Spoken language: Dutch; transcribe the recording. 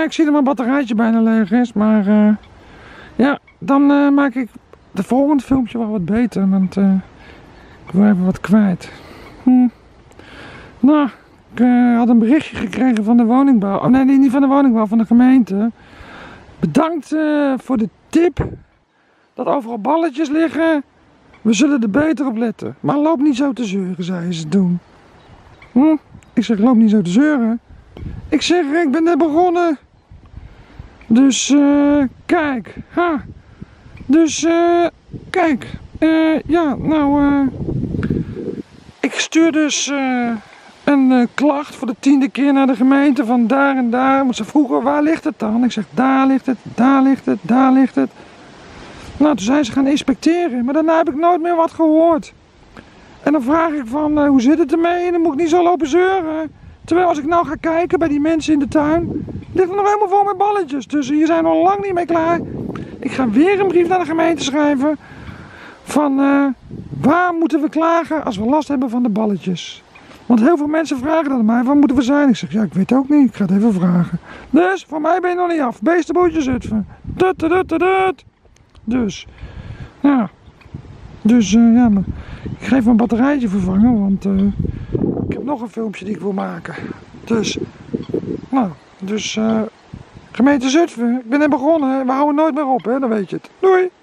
ik zie dat mijn batterijtje bijna leeg is, maar ja, dan maak ik de volgende filmpje wel wat beter, want ik wil even wat kwijt. Nou, ik had een berichtje gekregen van de woningbouw. Oh nee, niet van de woningbouw, van de gemeente. Bedankt voor de tip dat overal balletjes liggen. We zullen er beter op letten. Maar loop niet zo te zeuren, zei ze toen. Ik zeg, loop niet zo te zeuren. Ik zeg, ik ben net begonnen. Dus kijk. Dus kijk. Ja, nou. Ik stuur dus een klacht voor de 10e keer naar de gemeente van daar en daar. Want ze vroegen, waar ligt het dan? Ik zeg, daar ligt het, daar ligt het, daar ligt het. Nou, toen zijn ze gaan inspecteren, maar daarna heb ik nooit meer wat gehoord. En dan vraag ik van, hoe zit het ermee? En dan moet ik niet zo lopen zeuren. Terwijl als ik nou ga kijken bij die mensen in de tuin, ligt er nog helemaal vol met balletjes. Dus hier zijn we al lang niet mee klaar. Ik ga weer een brief naar de gemeente schrijven van, waar moeten we klagen als we last hebben van de balletjes? Want heel veel mensen vragen dat aan mij, waar moeten we zijn? Ik zeg, ja, ik weet ook niet, ik ga het even vragen. Dus, voor mij ben je nog niet af. Beestenbootje Zutphen. Dus, ja. Dus, ja, maar ik ga even mijn batterijtje vervangen, want ik heb nog een filmpje die ik wil maken. Dus, nou, gemeente Zutphen, ik ben net begonnen, we houden nooit meer op, hè, dan weet je het. Doei!